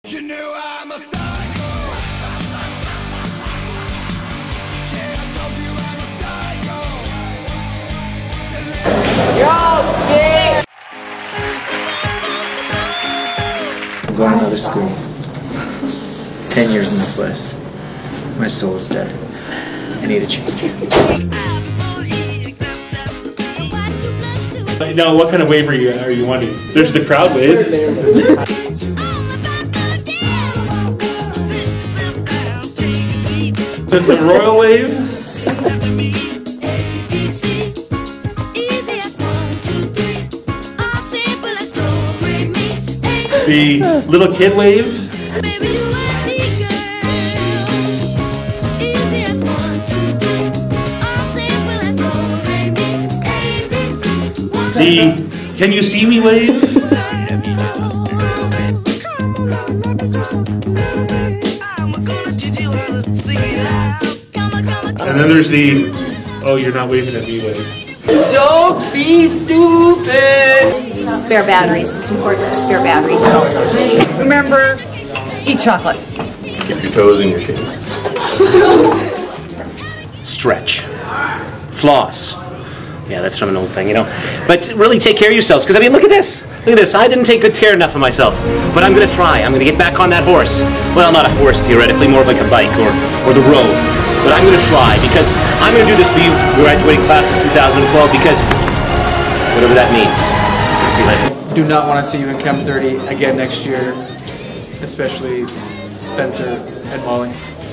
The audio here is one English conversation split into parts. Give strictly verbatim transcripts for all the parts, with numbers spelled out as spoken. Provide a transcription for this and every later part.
You know I'm a psycho. Yeah, I told you I'm a psycho. You're all scared. I'm going to another school. Ten years in this place. My soul is dead. I need a change. Now, what kind of wave are you, are you wanting? There's the crowd wave. The, the royal wave. The little kid wave. The can you see me wave? And then there's the oh you're not waving at me wave. Don't be stupid. Spare batteries. It's important to have spare batteries at all times. Remember, eat chocolate. Keep your toes in your shoes. Stretch. Floss. Yeah, that's from an old thing, you know. But really take care of yourselves, because I mean, look at this. Look at this. I didn't take good care enough of myself. But I'm going to try. I'm going to get back on that horse. Well, not a horse, theoretically, more like a bike or, or the road. But I'm going to try, because I'm going to do this for you, graduating class of two thousand twelve, because whatever that means. See you later. Do not want to see you in Chem thirty again next year, especially Spencer and Molly.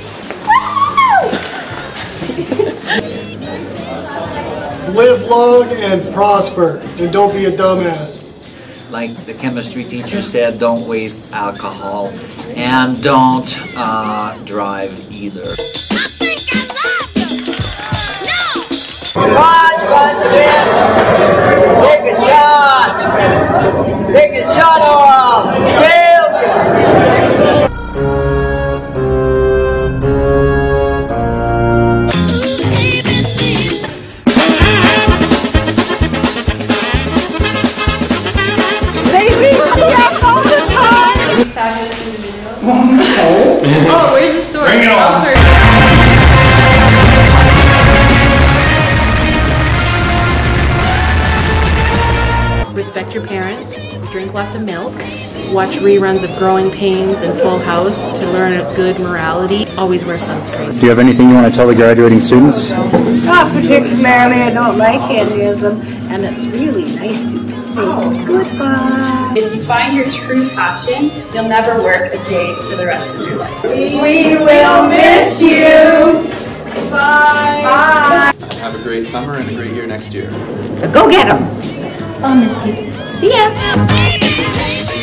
Live long and prosper, and don't be a dumbass. Like the chemistry teacher said, don't waste alcohol, and don't uh, drive either. Run, run, win. Take a shot. Take a shot or failure. Oh, where's the sword? Bring it on. Oh, sorry. Respect your parents, drink lots of milk, watch reruns of Growing Pains and Full House to learn a good morality, always wear sunscreen. Do you have anything you want to tell the graduating students? Not particularly, I don't like any of them, and it's really nice to say goodbye. If you find your true passion, you'll never work a day for the rest of your life. We will miss you. Bye. Bye. Have a great summer and a great year next year. So go get them. I'll miss you. See ya.